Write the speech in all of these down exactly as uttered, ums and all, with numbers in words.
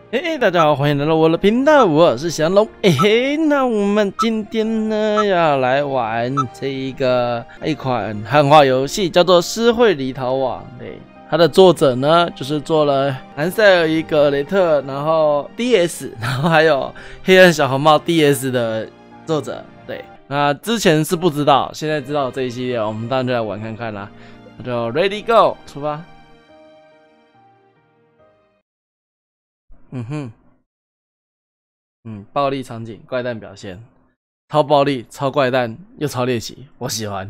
嘿、hey, 大家好，欢迎来到我的频道，我是祥龙。嘿、嘿，那我们今天呢要来玩这一个一款汉化游戏，叫做《诗绘离逃网》。对，它的作者呢就是做了韩塞尔一格雷特，然后 D S， 然后还有黑暗小红帽 D S 的作者。对，那之前是不知道，现在知道这一系列，我们当然就来玩看看啦。那就 Ready Go， 出发。嗯哼，嗯，暴力场景，怪诞表现，超暴力，超怪诞，又超猎奇，我喜欢。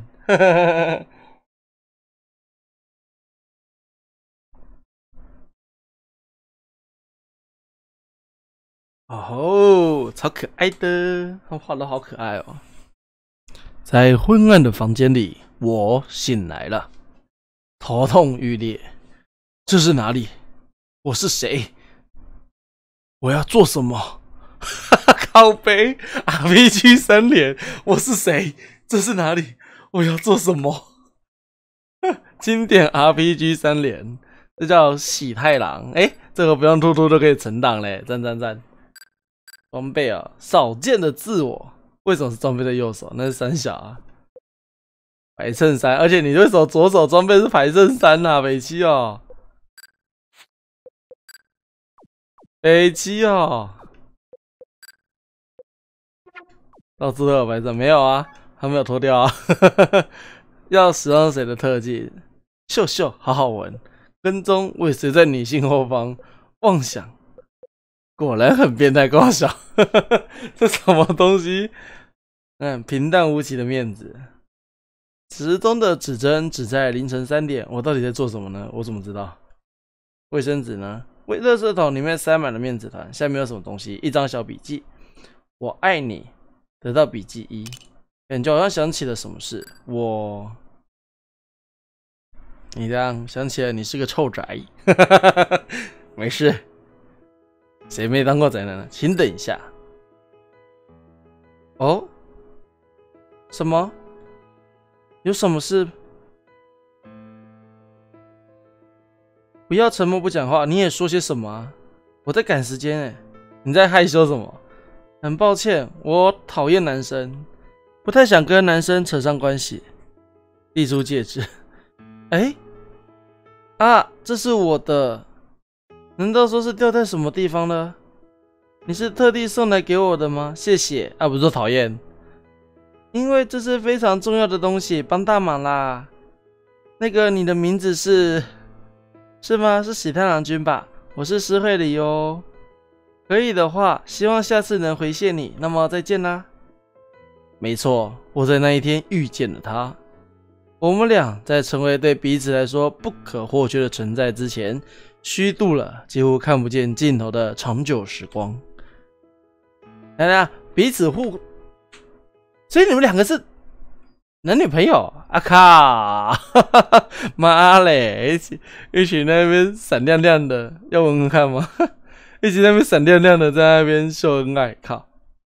哦吼，超可爱的，他们画的好可爱哦。在昏暗的房间里，我醒来了，头痛欲裂。这是哪里？我是谁？我要做什么？靠北 R P G 三连，我是谁？这是哪里？我要做什么？经典 R P G 三连，这叫喜太郎。哎、欸，这个不用突突都可以存档嘞，赞赞赞！装备啊，少见的自我，为什么是装备的右手？那是三小啊，白衬衫，而且你为什么左手装备是白衬衫啊？北七哦，北七哦。到处都有白色，没有啊，还没有脱掉啊。要使用谁的特技？秀秀，好好闻。跟踪，尾随在女性后方。妄想，果然很变态，够小。这什么东西？嗯，平淡无奇的面子。时钟的指针指在凌晨三点，我到底在做什么呢？我怎么知道？卫生纸呢？卫垃圾桶里面塞满了面纸团，下面有什么东西？一张小笔记。我爱你。得到笔记一，感觉好像想起了什么事。我，你这样想起来，你是个臭宅。没事，谁没当过宅男呢？请等一下。哦，什么？有什么事？不要沉默不讲话。你也说些什么啊？我在赶时间哎。你在害羞什么？很抱歉，我讨厌男生，不太想跟男生扯上关系。递出戒指，哎，啊，这是我的，难道说是掉在什么地方了？你是特地送来给我的吗？谢谢。啊，不是说讨厌，因为这是非常重要的东西，帮大忙啦。那个，你的名字是是吗？是喜太郎君吧？我是诗绘里哦。可以的话，希望下次能回谢你。那么再见啦。没错，我在那一天遇见了他。我们俩在成为对彼此来说不可或缺的存在之前，虚度了几乎看不见尽头的长久时光。来来，彼此互，所以你们两个是男女朋友？啊靠！妈嘞，一起一起那边闪亮亮的，要闻闻看吗？一直在那边闪亮亮的，在那边秀恩爱，靠！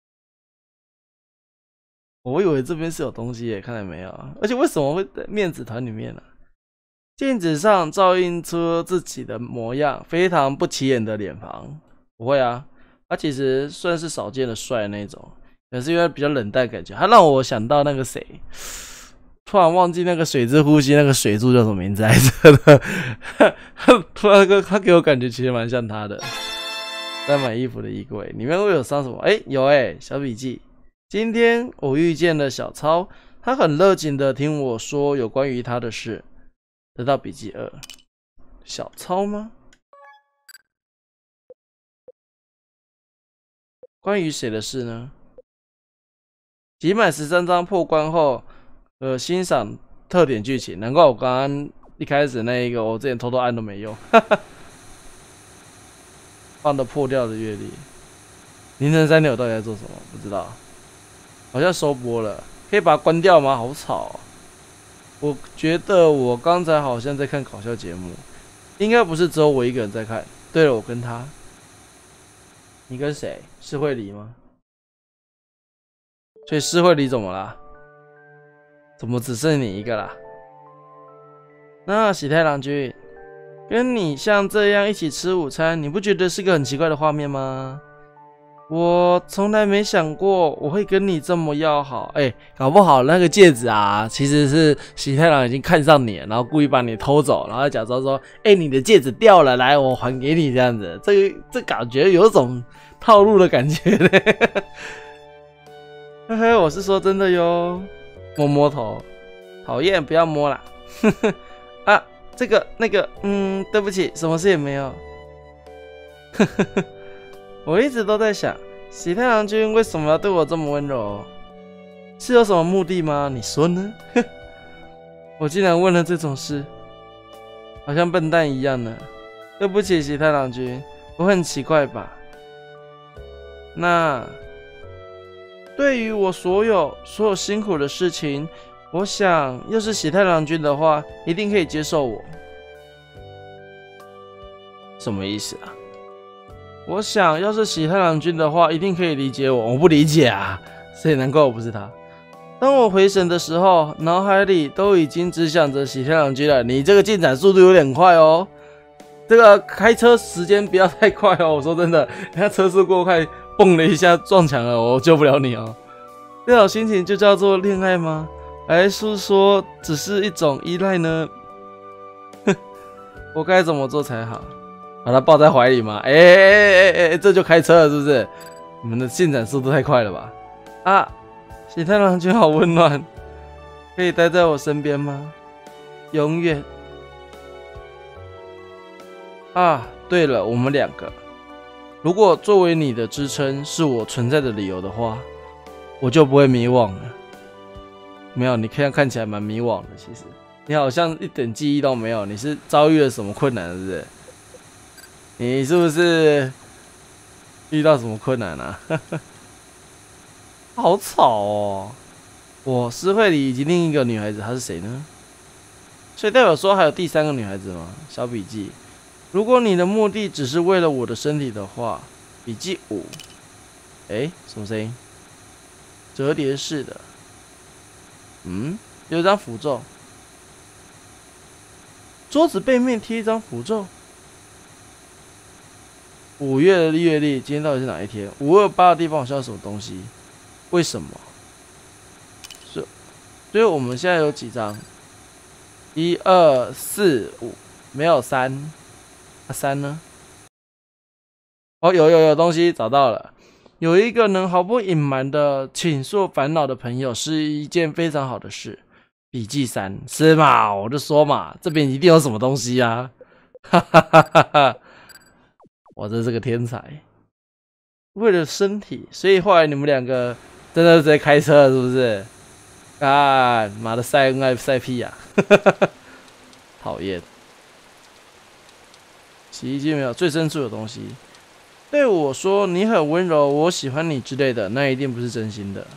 我以为这边是有东西耶，看来没有。而且为什么会在面子团里面呢、啊？镜子上照映出自己的模样，非常不起眼的脸庞。不会啊，他其实算是少见的帅那种，可是因为比较冷淡感觉，他让我想到那个谁，突然忘记那个水之呼吸那个水柱叫什么名字来着的。突然他给我感觉其实蛮像他的。在买衣服的衣柜里面会有上什么？哎、欸，有哎、欸，小笔记。今天我遇见了小超，他很热情的听我说有关于他的事。得到笔记二，小超吗？关于谁的事呢？集满十三张破关后，呃，欣赏特点剧情。难怪我刚刚一开始那一个，我之前偷偷按都没用。放的破掉的阅历，凌晨三点我到底在做什么？不知道，好像收播了，可以把它关掉吗？好吵、喔！我觉得我刚才好像在看搞笑节目，应该不是只有我一个人在看。对了，我跟他，你跟谁？是慧梨吗？所以是慧梨怎么啦？怎么只剩你一个啦？那喜太郎君。 跟你像这样一起吃午餐，你不觉得是个很奇怪的画面吗？我从来没想过我会跟你这么要好。哎、欸，搞不好那个戒指啊，其实是喜太郎已经看上你了，然后故意把你偷走，然后假装说：“哎、欸，你的戒指掉了，来，我还给你。”这样子，这个这感觉有种套路的感觉呢。嘿嘿，我是说真的哟。摸摸头，讨厌，不要摸啦。啊，这个那个，嗯，对不起，什么事也没有。我一直都在想，喜太郎君为什么要对我这么温柔？是有什么目的吗？你说呢？我竟然问了这种事，好像笨蛋一样呢。对不起，喜太郎君，我很奇怪吧？那对于我所有所有辛苦的事情，我想要是喜太郎君的话，一定可以接受我。什么意思啊？我想要是喜太郎君的话，一定可以理解我。我不理解啊，所以难怪我不是他。当我回神的时候，脑海里都已经只想着喜太郎君了。你这个进展速度有点快哦，这个开车时间不要太快哦。我说真的，人家车速过快，蹦了一下撞墙了，我救不了你哦。这种心情就叫做恋爱吗？还是说只是一种依赖呢？哼，我该怎么做才好？把他抱在怀里吗？哎哎哎哎，这就开车了是不是？你们的进展速度太快了吧？啊，喜太郎君好温暖，可以待在我身边吗？永远。啊，对了，我们两个，如果作为你的支撑是我存在的理由的话，我就不会迷惘了。没有，你看看起来蛮迷惘的，其实你好像一点记忆都没有。你是遭遇了什么困难，是不是？你是不是遇到什么困难啊？好吵哦！我诗会里以及另一个女孩子，她是谁呢？所以代表说还有第三个女孩子吗？小笔记：如果你的目的只是为了我的身体的话，笔记五。哎，什么声音？折叠式的。嗯，有一张符咒。桌子背面贴一张符咒。五月的月历，今天到底是哪一天？五二八的地方好像有什么东西？为什么？所所以我们现在有几张？一二四五，没有三。啊，三呢？哦，有有有东西找到了。有一个能毫不隐瞒的倾诉烦恼的朋友，是一件非常好的事。笔记三，是嘛？我就说嘛，这边一定有什么东西啊！哈哈哈哈哈！我真是个天才。为了身体，所以后来你们两个真的是在开车了，是不是？啊，妈的，晒恩爱晒屁呀、啊！讨厌。洗衣机没有，最深处有东西。对我说你很温柔，我喜欢你之类的，那一定不是真心的。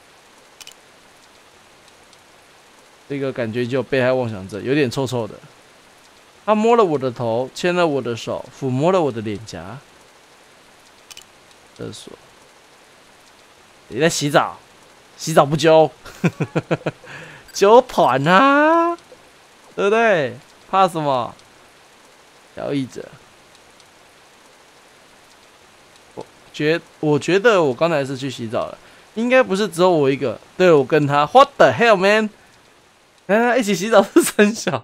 这个感觉就有被害妄想症，有点臭臭的。他摸了我的头，牵了我的手，抚摸了我的脸颊。厕所，你在洗澡？洗澡不揪？揪团啊，对不对？怕什么？交易者。我觉我觉得我刚才是去洗澡了，应该不是只有我一个。对，我跟他 ，What the hell man？ 哎，一起洗澡是三小。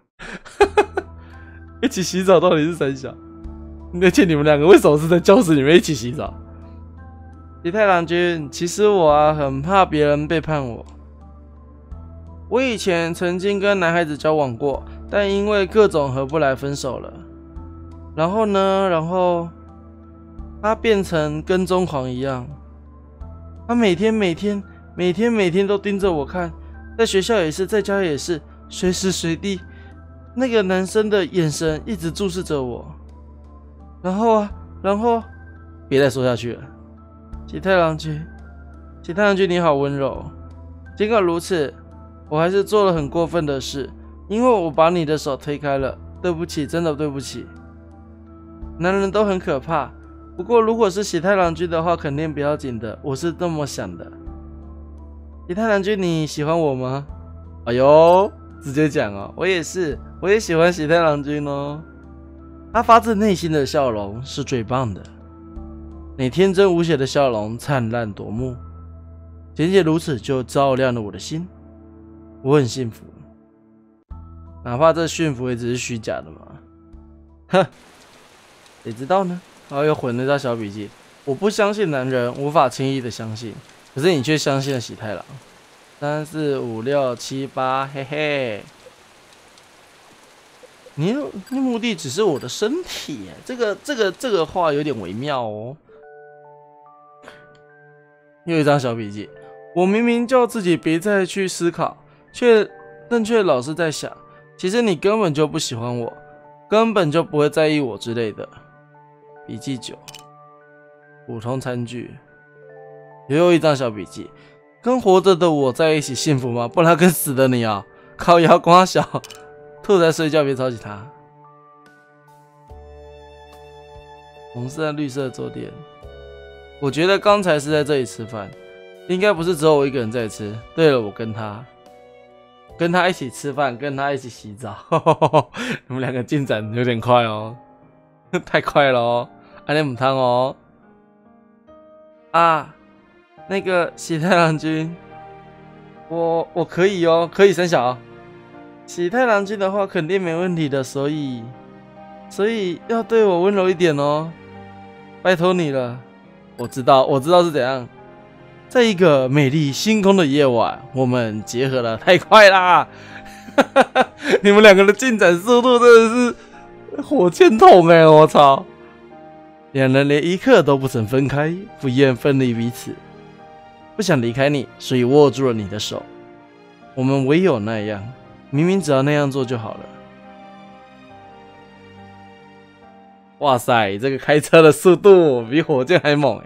一起洗澡到底是三小？而且你们两个为什么是在教室里面一起洗澡？喜太郎君，其实我啊很怕别人背叛我。我以前曾经跟男孩子交往过，但因为各种合不来分手了。然后呢，然后他变成跟踪狂一样，他每天每天每天每天都盯着我看，在学校也是，在家也是，随时随地。那个男生的眼神一直注视着我，然后啊，然后，别再说下去了。喜太郎君，喜太郎君你好温柔。尽管如此，我还是做了很过分的事，因为我把你的手推开了。对不起，真的对不起。男人都很可怕，不过如果是喜太郎君的话，肯定不要紧的。我是这么想的。喜太郎君，你喜欢我吗？哎呦！ 直接讲哦，我也是，我也喜欢喜太郎君哦。他发自内心的笑容是最棒的，你天真无邪的笑容灿烂夺目，简简如此就照亮了我的心，我很幸福。哪怕这驯服也只是虚假的嘛。哼，谁知道呢？然后又混了一道小笔记。我不相信男人，无法轻易的相信，可是你却相信了喜太郎。三四五六七八，嘿嘿。你你目的只是我的身体，这个这个这个话有点微妙哦。又一张小笔记，我明明叫自己别再去思考，却但却老是在想，其实你根本就不喜欢我，根本就不会在意我之类的。笔记九，普通餐具。又一张小笔记，跟活着的我在一起幸福吗？不然跟死的你啊，靠腰光小。兔在睡觉，别吵起他。红色、绿色桌垫，我觉得刚才是在这里吃饭，应该不是只有我一个人在吃。对了，我跟他，跟他一起吃饭，跟他一起洗澡，你们两个进展有点快哦，太快了哦，安利母汤哦。啊，那个喜太郎君，我我可以哦，可以生小。喜太郎君的话肯定没问题的，所以所以要对我温柔一点哦，拜托你了。我知道，我知道是怎样。在一个美丽星空的夜晚，我们结合了，太快啦！你们两个的进展速度真的是火箭筒哎、欸！我操，两人连一刻都不曾分开，不愿分离彼此，不想离开你，所以握住了你的手。我们唯有那样。明明只要那样做就好了。哇塞，这个开车的速度比火箭还猛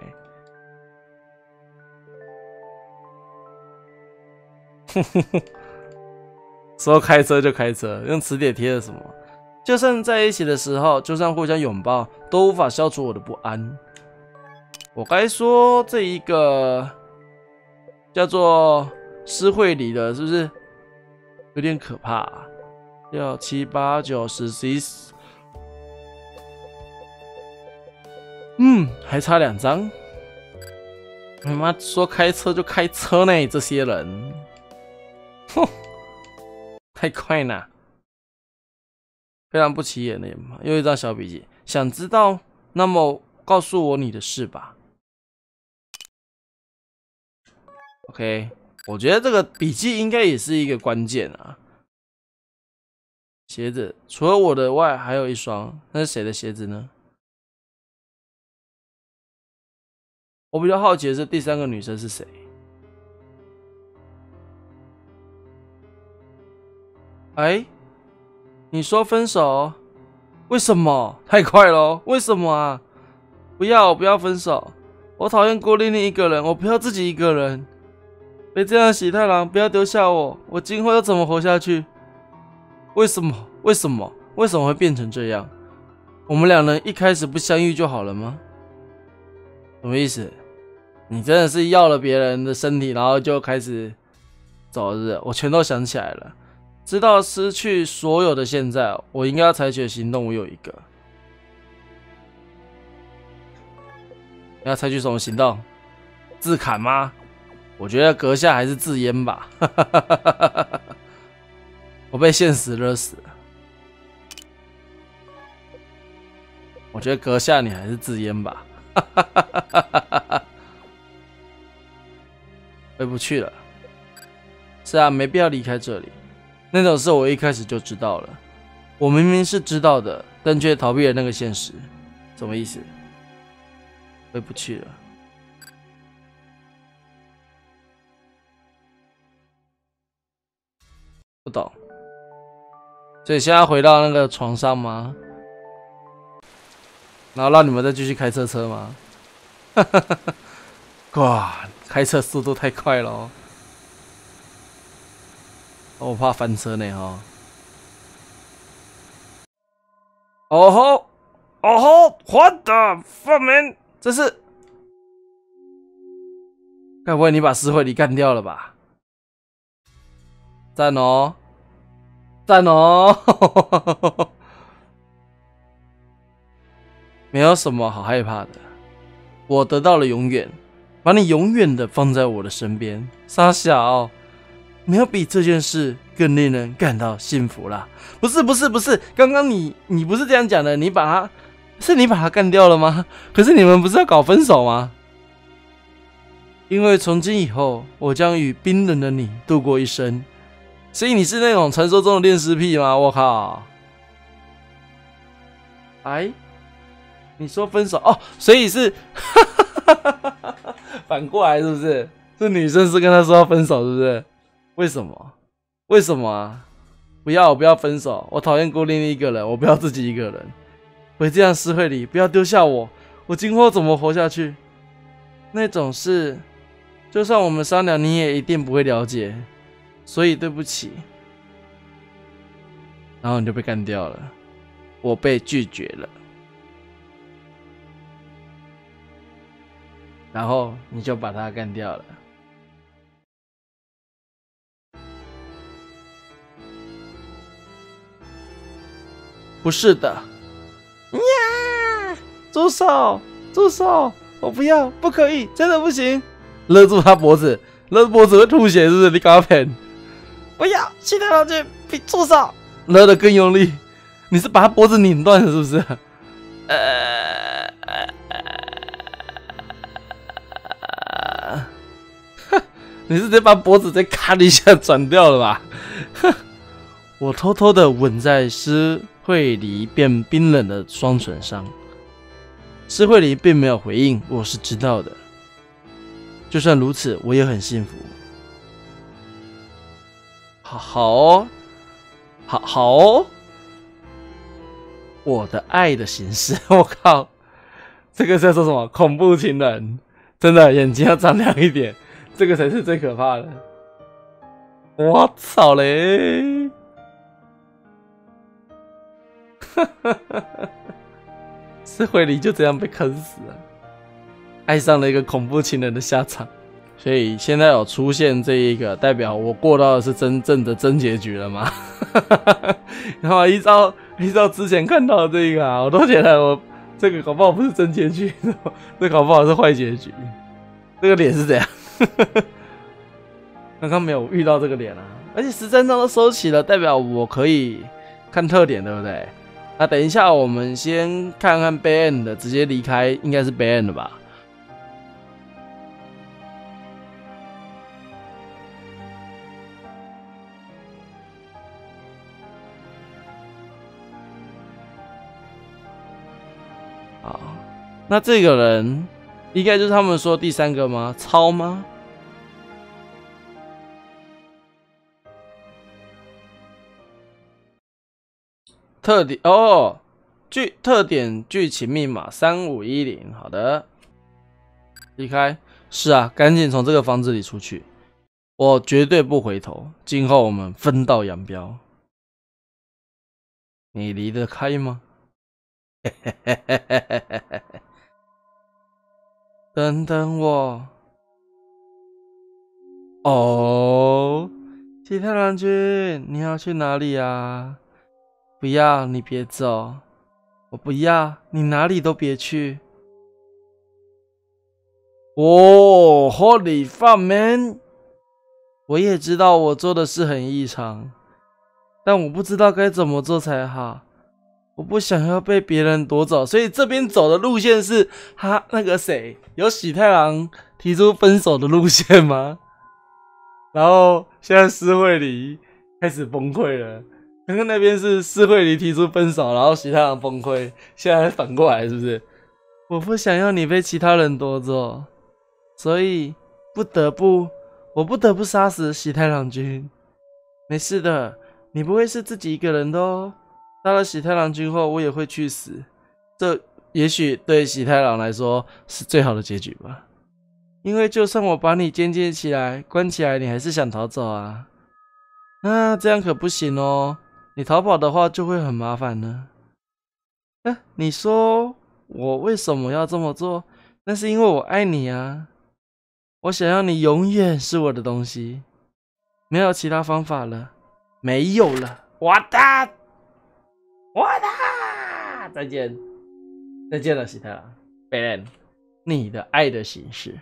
哎！说开车就开车，用磁铁贴了什么？就算在一起的时候，就算互相拥抱，都无法消除我的不安。我该说这一个叫做诗会里的，是不是？有点可怕、啊。六七八九十十一，嗯，还差两张。他妈说开车就开车呢，这些人，哼，太快了，非常不起眼的。又一张小笔记，想知道，那么告诉我你的事吧。OK。我觉得这个笔记应该也是一个关键啊。鞋子除了我的外，还有一双，那是谁的鞋子呢？我比较好奇的是第三个女生是谁？哎，你说分手？为什么？太快了！为什么啊？不要，不要分手！我讨厌孤零零一个人，我不要自己一个人。别这样，喜太郎，不要丢下我！我今后要怎么活下去？为什么？为什么？为什么会变成这样？我们两人一开始不相遇就好了吗？什么意思？你真的是要了别人的身体，然后就开始走日？我全都想起来了。知道失去所有的现在，我应该要采取的行动，我有一个。你要采取什么行动？自砍吗？我觉得阁下还是自阉吧，我被现实勒死了。我觉得阁下你还是自阉吧，回不去了。是啊，没必要离开这里。那种事我一开始就知道了，我明明是知道的，但却逃避了那个现实。什么意思？回不去了。不懂，所以现在回到那个床上吗？然后让你们再继续开车车吗？哇，开车速度太快了哦！我怕翻车呢哈。哦吼，哦吼 ，What the fuck man？ 这是，该不会你把石灰里干掉了吧？赞哦！ 赞哦！没有什么好害怕的，我得到了永远，把你永远的放在我的身边。傻小，没有比这件事更令人感到幸福啦。不是不是不是，刚刚你你不是这样讲的，你把他是你把他干掉了吗？可是你们不是要搞分手吗？因为从今以后，我将与冰冷的你度过一生。所以你是那种传说中的恋尸癖吗？我靠！哎，你说分手哦，所以是反过来是不是？是女生是跟他说要分手是不是？为什么？为什么啊？不要，我不要分手，我讨厌孤零零一个人，我不要自己一个人。回这样诗会里，不要丢下我，我今后怎么活下去？那种事，就算我们商量，你也一定不会了解。所以对不起，然后你就被干掉了，我被拒绝了，然后你就把他干掉了。不是的，呀！住手！住手！我不要，不可以，真的不行！勒住他脖子，勒住脖子会吐血，是不是？你搞骗！不要，西太郎君，比住手！勒得更用力，你是把他脖子拧断了，是不是？呃，你是直接把脖子再咔的一下转掉了吧？我偷偷的吻在施惠梨变冰冷的双唇上，施惠梨并没有回应，我是知道的。就算如此，我也很幸福。好好哦，好好哦，我的爱的形式，我靠，这个叫做什么？恐怖情人，真的眼睛要张亮一点，这个才是最可怕的。我操嘞！哈哈哈！施惠梨就这样被坑死了，爱上了一个恐怖情人的下场。所以现在有出现这一个，代表我过到的是真正的真结局了吗？然后依照依照之前看到的这个啊，我都觉得我这个搞不好不是真结局，这搞不好是坏结局。这个脸是怎样？刚刚没有遇到这个脸啊，而且十三张都收齐了，代表我可以看特点，对不对？那等一下我们先看看 bad end 的，直接离开应该是 bad end 的吧。好，那这个人应该就是他们说第三个吗？超吗？特点哦，剧特点剧情密码三五一零，好的，离开。是啊，赶紧从这个房子里出去，我绝对不回头。今后我们分道扬镳，你离得开吗？等等我。哦，吉太郎君，你要去哪里啊？不要，你别走。我不要，你哪里都别去。哦 ，Holy fuck man！ 我也知道我做的事很异常，但我不知道该怎么做才好。我不想要被别人夺走，所以这边走的路线是他那个谁有喜太郎提出分手的路线吗？然后现在施惠梨开始崩溃了。刚刚那边是施惠梨提出分手，然后喜太郎崩溃，现在反过来是不是？我不想要你被其他人夺走，所以不得不，我不得不杀死喜太郎君。没事的，你不会是自己一个人的哦。杀了喜太郎君后，我也会去死。这也许对喜太郎来说是最好的结局吧。因为就算我把你监禁起来、关起来，你还是想逃走啊？那这样可不行哦。你逃跑的话就会很麻烦呢。哎，你说我为什么要这么做？那是因为我爱你啊。我想要你永远是我的东西，没有其他方法了，没有了。 我的，我的，再见，再见了，喜太郎 ，Ben， 你的爱的形式。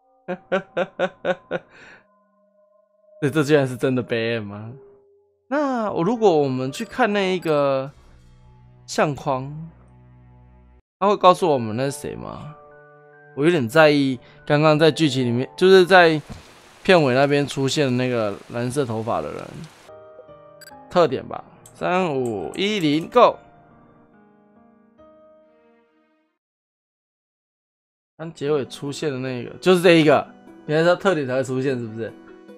对，这居然是真的 Ben 吗？那我如果我们去看那一个相框，他会告诉我们那是谁吗？我有点在意刚刚在剧情里面，就是在片尾那边出现的那个蓝色头发的人，特点吧。三五一零 ，Go！ 刚结尾出现的那个就是这一个，原来它特点才会出现，是不是？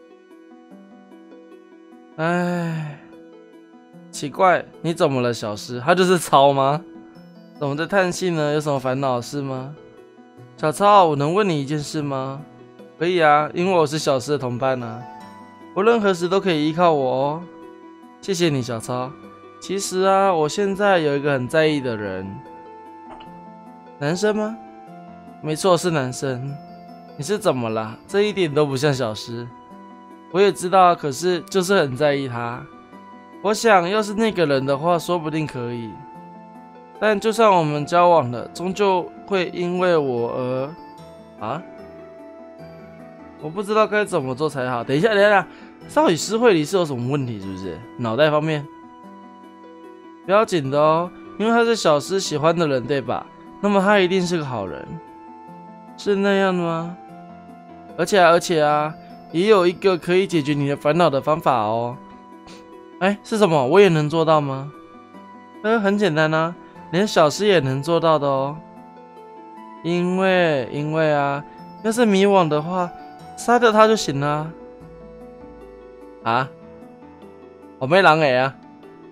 哎，奇怪，你怎么了，小诗？他就是超吗？怎么在叹息呢？有什么烦恼是吗？小超，我能问你一件事吗？可以啊，因为我是小诗的同伴啊，我任何时都可以依靠我哦。谢谢你，小超。其实啊，我现在有一个很在意的人，男生吗？没错，是男生。你是怎么了？这一点都不像小诗。我也知道，可是就是很在意他。我想要是那个人的话，说不定可以。但就算我们交往了，终究会因为我而……啊？我不知道该怎么做才好。等一下，等一下，少女诗会里是有什么问题？是不是脑袋方面？不要紧的哦，因为他是小诗喜欢的人，对吧？那么他一定是个好人，是那样的吗？而且啊，而且啊，也有一个可以解决你的烦恼的方法哦。哎，是什么？我也能做到吗？呃，很简单啊，连小诗也能做到的哦。因为，因为啊，要是迷惘的话，杀掉他就行了。啊？我没人诶啊！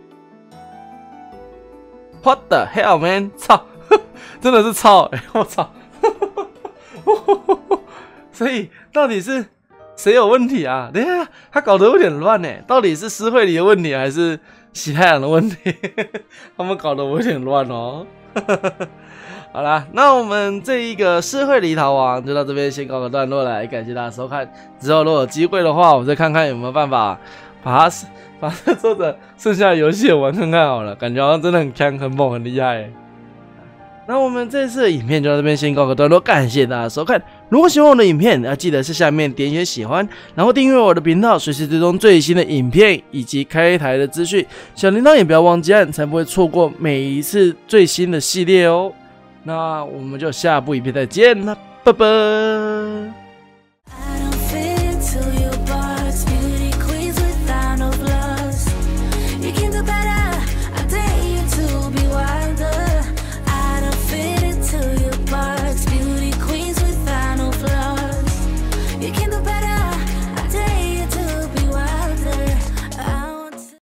What the hell, man！ 操，真的是操！哎、欸，我操！所以到底是谁有问题啊？等一下，他搞得有点乱呢。到底是诗会里的问题，还是喜太郎的问题？他们搞得我有点乱哦。好啦，那我们这一个诗会里逃亡就到这边先告个段落来，感谢大家收看。之后如果有机会的话，我再看看有没有办法把它。把这做的剩下的游戏也玩看看好了，感觉好像真的很强、很猛、很厉害。那我们这次的影片就到这边先告个段落，感谢大家收看。如果喜欢我的影片，要记得是下面点选喜欢，然后订阅我的频道，随时追踪最新的影片以及开台的资讯。小铃铛也不要忘记按，才不会错过每一次最新的系列哦。那我们就下部影片再见啦，拜拜。